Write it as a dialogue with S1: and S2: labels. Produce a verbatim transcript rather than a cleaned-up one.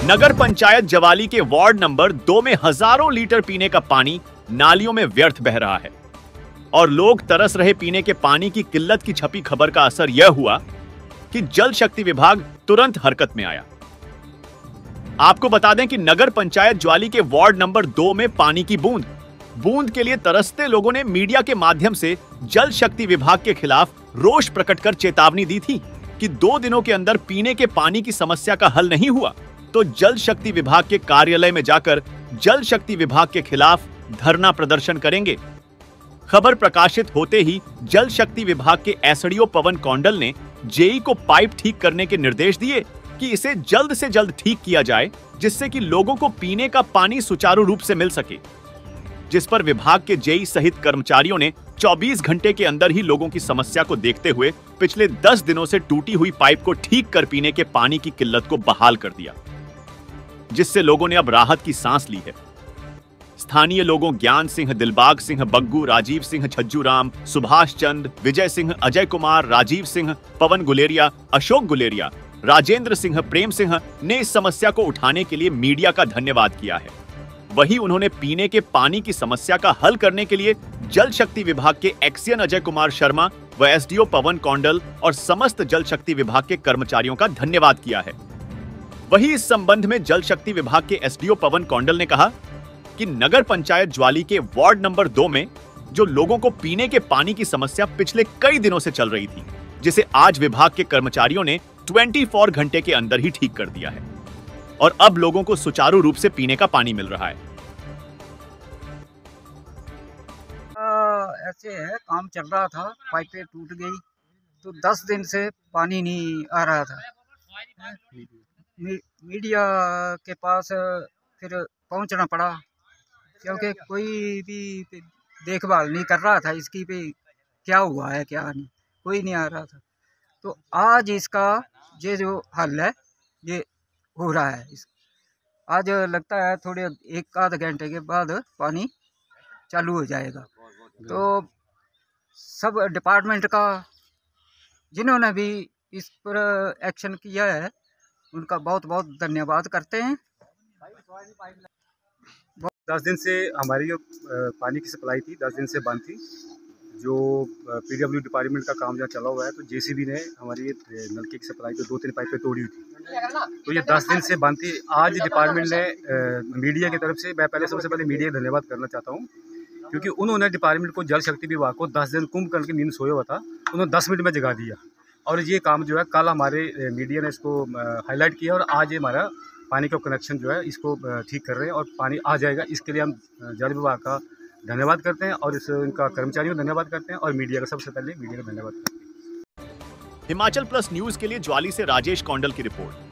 S1: नगर पंचायत जवाली के ward number दो में हजारों लीटर पीने का पानी नालियों में व्यर्थ बह रहा है और लोग तरस रहे पीने के पानी की किल्लत की छपी खबर का असर यह हुआ कि जल शक्ति विभाग तुरंत हरकत में आया। आपको बता दें कि नगर पंचायत ज्वाली के वार्ड नंबर दो में पानी की बूंद बूंद के लिए तरसते लोगों ने मीडिया के माध्यम से जल शक्ति विभाग के खिलाफ रोष प्रकट कर चेतावनी दी थी कि दो दिनों के अंदर पीने के पानी की समस्या का हल नहीं हुआ तो जल शक्ति विभाग के कार्यालय में जाकर जल शक्ति विभाग के खिलाफ धरना प्रदर्शन करेंगे। खबर प्रकाशित होते ही जल शक्ति विभाग के एसडीओ पवन कौंडल ने जेई को पाइप ठीक करने के निर्देश दिए कि इसे जल्द से जल्द ठीक किया जाए जिससे कि लोगों को पीने का पानी सुचारू रूप से मिल सके, जिस पर विभाग के जेई सहित कर्मचारियों ने चौबीस घंटे के अंदर ही लोगों की समस्या को देखते हुए पिछले दस दिनों से टूटी हुई पाइप को ठीक कर पीने के पानी की किल्लत को बहाल कर दिया, जिससे लोगों ने अब राहत की सांस ली है। स्थानीय लोगों ज्ञान सिंह, दिलबाग सिंह, बग्गू, राजीव सिंह, छज्जू राम, सुभाष चंद, विजय सिंह, अजय कुमार, राजीव सिंह, पवन गुलेरिया, अशोक गुलेरिया, राजेंद्र सिंह, प्रेम सिंह ने इस समस्या को उठाने के लिए मीडिया का धन्यवाद किया है। वहीं उन्होंने पीने के पानी की समस्या का हल करने के लिए जल शक्ति विभाग के एक्सियन अजय कुमार शर्मा व एसडीओ पवन कौंडल और समस्त जल शक्ति विभाग के कर्मचारियों का धन्यवाद किया है। वहीं इस संबंध में जल शक्ति विभाग के एसडीओ पवन कौंडल ने कहा कि नगर पंचायत ज्वाली के वार्ड नंबर दो में जो लोगों को पीने के पानी की समस्या पिछले कई दिनों से चल रही थी, जिसे आज विभाग के कर्मचारियों ने चौबीस घंटे के अंदर ही ठीक कर दिया है और अब लोगों को सुचारू रूप से पीने का पानी मिल रहा है।
S2: आ, ऐसे है, काम चल रहा था, पाइपें टूट गई तो दस दिन से पानी नहीं आ रहा था। मी, मीडिया के पास फिर पहुंचना पड़ा क्योंकि कोई भी देखभाल नहीं कर रहा था इसकी पे क्या हुआ है क्या नहीं, कोई नहीं आ रहा था। तो आज इसका ये जो हल है ये हो रहा है। इस आज लगता है थोड़े एक आध घंटे के बाद पानी चालू हो जाएगा। तो सब डिपार्टमेंट का जिन्होंने भी इस पर एक्शन किया है उनका बहुत बहुत धन्यवाद करते हैं।
S3: दस दिन से हमारी जो पानी की सप्लाई थी दस दिन से बंद थी। जो पीडब्ल्यू डिपार्टमेंट का काम जहाँ चला हुआ है तो जेसीबी ने हमारी ये नलके की सप्लाई तो दो तीन पाइपें तोड़ी हुई थी, तो ये दस दिन से बंद थी। आज डिपार्टमेंट ने मीडिया की तरफ से, मैं पहले सबसे पहले मीडिया का धन्यवाद करना चाहता हूँ क्योंकि उन्होंने डिपार्टमेंट को जल शक्ति विभाग को दस दिन कुंभकर्ण की नींद सोया हुआ था, उन्होंने दस मिनट में जगा दिया और ये काम जो है कल हमारे मीडिया ने इसको हाईलाइट किया और आज ये हमारा पानी का कनेक्शन जो है इसको ठीक कर रहे हैं और पानी आ जाएगा। इसके लिए हम जल विभाग का धन्यवाद करते हैं और इस इनका कर्मचारियों का धन्यवाद करते हैं और मीडिया का सबसे पहले मीडिया का धन्यवाद करते हैं।
S1: हिमाचल प्लस न्यूज के लिए ज्वाली से राजेश कौंडल की रिपोर्ट।